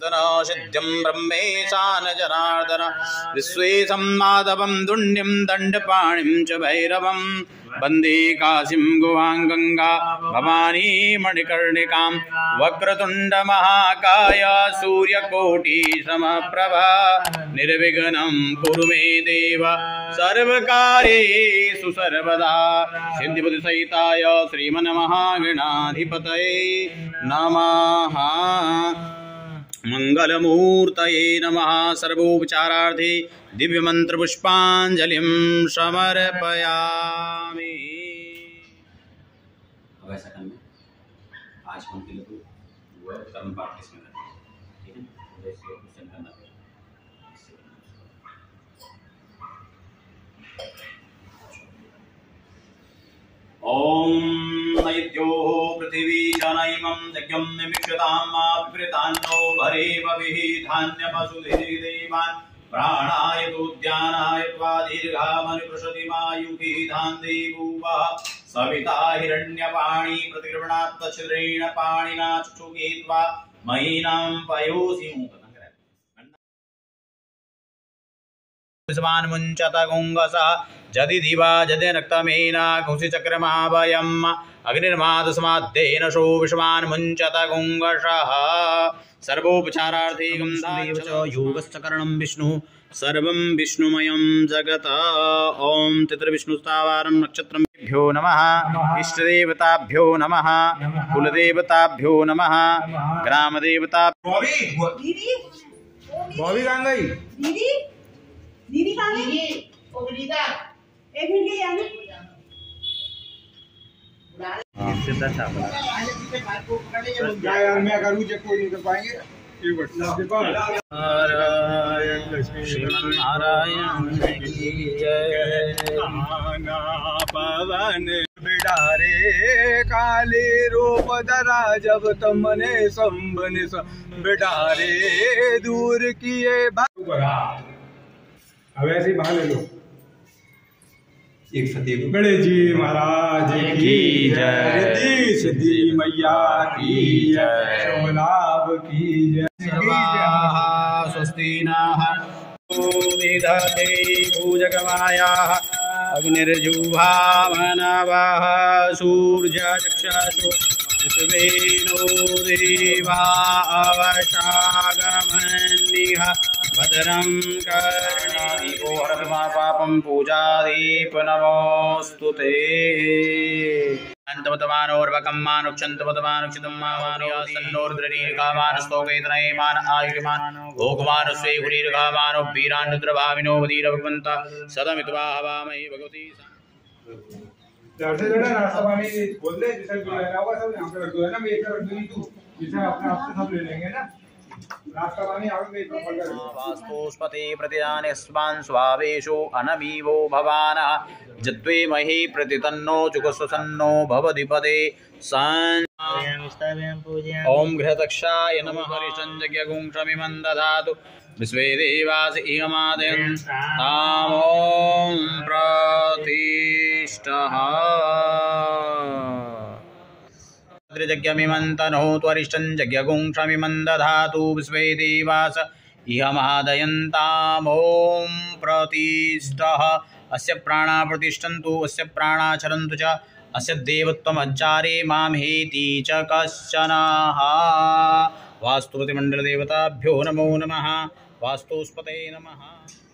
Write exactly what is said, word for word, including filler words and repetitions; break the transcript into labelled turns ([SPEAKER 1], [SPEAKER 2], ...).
[SPEAKER 1] सिद्ध्यं ब्रह्मेशान जनार्दन विश्वेशं माधवं दुण्ड्यं दण्डपाणिं च भैरवं वन्दे काशीं गुहां गंगा भवानी मणिकर्णिकां वक्रतुण्डमहाकाय सूर्यकोटिसमप्रभा निर्विघ्नं कुरु मे देव सर्वकार्येषु सर्वदा सिद्धिबुद्धिसहिताय श्रीमन्महागणाधिपतये नमः। मंगलमूर्तये नमः। सर्वोपचारार्थे दिव्यमंत्रपुष्पाञ्जलिं समर्पयामि।
[SPEAKER 2] वैसा करना आज कौन के लिए तो वो कर्म पाठ किसमें करना है, ठीक है। जैसे क्वेश्चन करना है ओम नैद्यो पृथिवी जनैमं यज्ञं निमिषतां विपृतान्नो भरेव विहिधान्यमसुधिदेवान् प्राणाय तुद्यानाय त्वा दीर्घामनुपृषतिमायुः धान् देवुवः सविता हिरण्यपाणी प्रतिगृह्णात् तच्छ्रेण पाणिना चुचुके त्वा महीनां पयोसि विश्वान् मुञ्चत गुङ्गसः जदि दिवा जदि रक्तमेना कुंसिचक्रमाभयम् अग्निर्मादस्माद्देन शो विश्वान् मुञ्चत गुङ्गसः सर्वोपचारार्थे गन्धादेव च योगश्च करणं विष्णुः सर्वं विष्णुमयं जगत्। ओम तित्रविष्णुस्तावारं नक्षत्रभ्यो नमः। इष्टदेवताभ्यो नमः। कुलदेवताभ्यो नमः। ग्रामदेवता
[SPEAKER 3] बॉबी बॉबी कहाँ गई?
[SPEAKER 4] दीदी दीदी कहाँ गई? ओ गीता एक मिनट के लिए आने।
[SPEAKER 1] सीधा चावल
[SPEAKER 3] क्या यार मैं करूँ जब कोई नहीं कर पाएंगे।
[SPEAKER 1] श्रीमन्नारायण की जय।
[SPEAKER 3] पवन बिडारे काले रूप धरा जब तुमने संबन बिडारे दूर किए। अब ऐसे ही बाहर ले लो।
[SPEAKER 2] एक सती
[SPEAKER 3] बड़े जी महाराज की जय। सिद्धि सिद्धि मैया की जय। लाभ की जय।
[SPEAKER 1] स्वस्ति नः विदधते भुजगमायाः अग्निर्जुहावनवः सूर्यचक्षुषो विश्वेनो देवा अवशागमन्निः भद्रं कर्णेभिः पापं पूजादीप नमोऽस्तुते। अन्तमतमानोर्वकं मानुक्षन्तमतमानुक्षितं मावानुयासन्नोर्द्रनीर्घामान् स्तोकेतनयमान आयुष्मान भोगमान स्वे हुरीर्घामानो वीरान् रुद्रभाविनो वदीरभगवन्त सदमित्वा हवामहि भगवती।
[SPEAKER 3] जैसे जरा रास्ता पानी बोल दे जिसे जो लेना होगा सब यहाँ पे रख दो है ना। मैं एक रख दूँगी तू जिसे अपने आप से सब ले लेंगे ना। रास्ता पानी आगे में पकड़ कर
[SPEAKER 1] वास्तुस्पति प्रतिदाने स्वान् स्वावेशो अनमीवो भवानः जत्वे महि प्रतितन्नो जुगस्वसन्नो भवधिपदे सन्। ओम गृहदक्षाय नमः। हरिचन्द्रज्ञगुंशमिमं दधातु विश्वे देवास इयमादयन् तामों प्रतिष्ठः। जज्ञमिमं तनोतु अरिष्टं यज्ञगुंशमिमं दधातु विश्वे देवास इयमादयन्ताम् ॐ प्रतिष्ठः। अस्य प्राणा प्रतिष्ठन्तु अस्य प्राणा चरन्तु च अस्य देवत्वमज्जारे मां हेति च कश्चनः। वास्तुपतिमण्डलदेवताभ्यो नमो नमः। वास्तुस्पते नमः।